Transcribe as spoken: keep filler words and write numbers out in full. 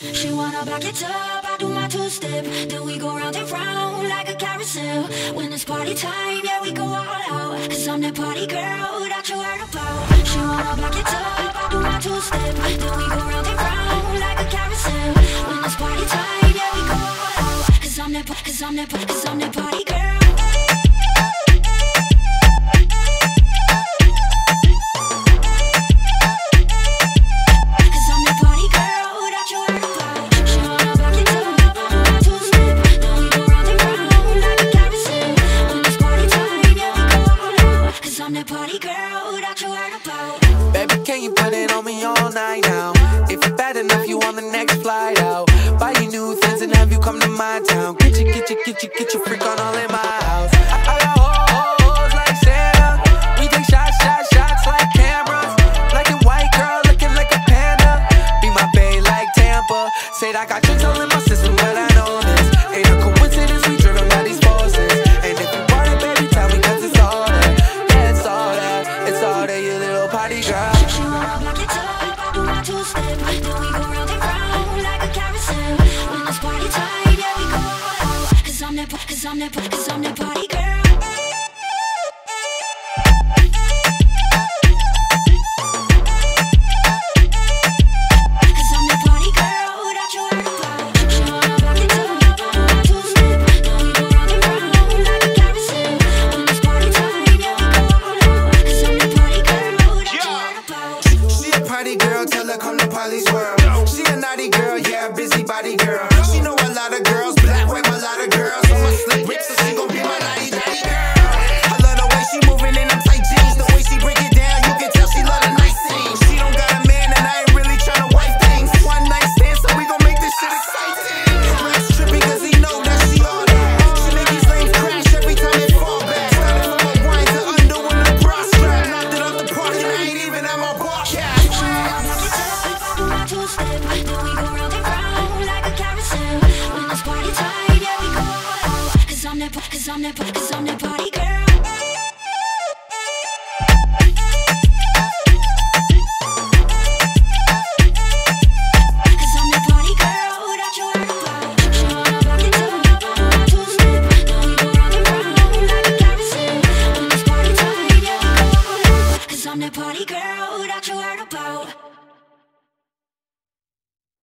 She wanna back it up, I do my two-step. Then we go round and round like a carousel. When it's party time, yeah, we go all out. Cause I'm that party girl that you heard about. She wanna back it up, I do my two-step. Then we go round and round like a carousel. When it's party time, yeah, we go all out. Cause I'm that, cause I'm that, cause I'm that party girl. Party girl that you heard about. Baby, can you put it on me all night now? If you're bad enough, you on the next flight out. Buy you new things and have you come to my town. Get you, get you, get you, get you freak on all in my house. I, I got hoes like Santa. We take shots, shots, shots like cameras. Black and white girl looking like a panda. Be my bae like Tampa. Said I got tricks all in my system, but I know this ain't a coincidence. We driven by these forces. And if you want it, baby, tell me, cause it's all there. It's all that, it's all that, you little party girl. She wanna back it up, I do my two-step. Then we go round and round like a carousel. When it's party time, yeah, we go all out. Cause I'm that, cause I'm that, cause I'm that party girl. She a naughty girl, yeah, busybody girl. She know a lot of girls, black, white, a lot of girls. On my slip whip, so she gon' be my naughty daddy girl. I love the way she moving in them tight jeans. The way she break it down, you can tell she love the nice things. She don't got a man, and I ain't really tryna wife things. One night stand, so we gon' make this shit exciting. Rats trippy, cause he know that she all that. She make these lanes crash every time they fall back. Started from a wine to under when the bra strap. Knocked it off the park, and I ain't even at my bar cap. Two-step, then we go round and round like a carousel. When it's party time, yeah, we go all out. Cause I'm that, cause I'm that, cause I'm that party girl.